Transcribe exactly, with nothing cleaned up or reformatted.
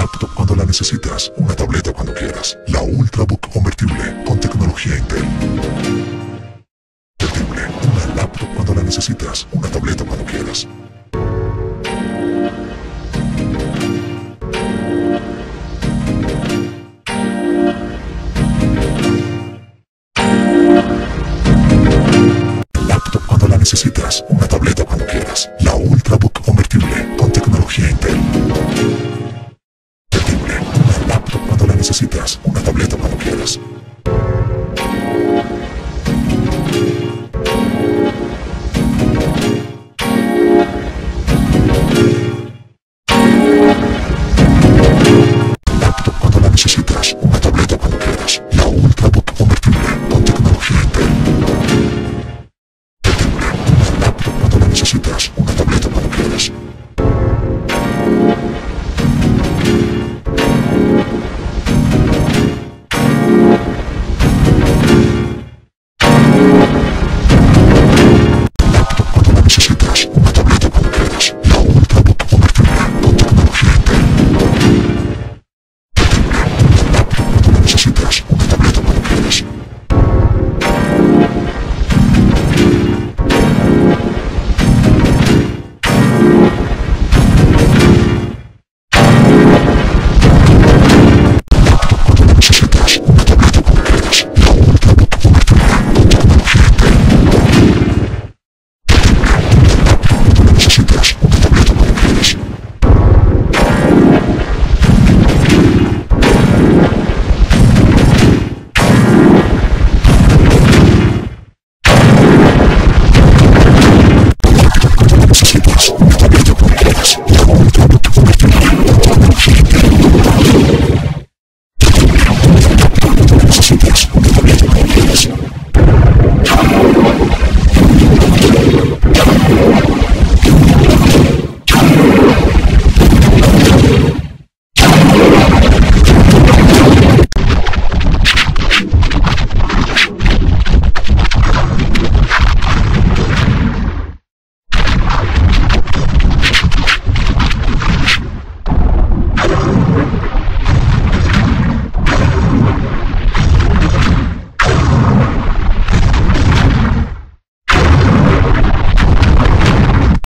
laptop cuando la necesitas, una tableta cuando quieras. La Ultrabook convertible con tecnología Intel. Convertible, una laptop cuando la necesitas, una tableta cuando quieras. Laptop cuando la necesitas, una tableta cuando quieras. La Ultrabook convertible con tecnología Intel. Convertible, una laptop cuando la necesitas, una tableta cuando quieras.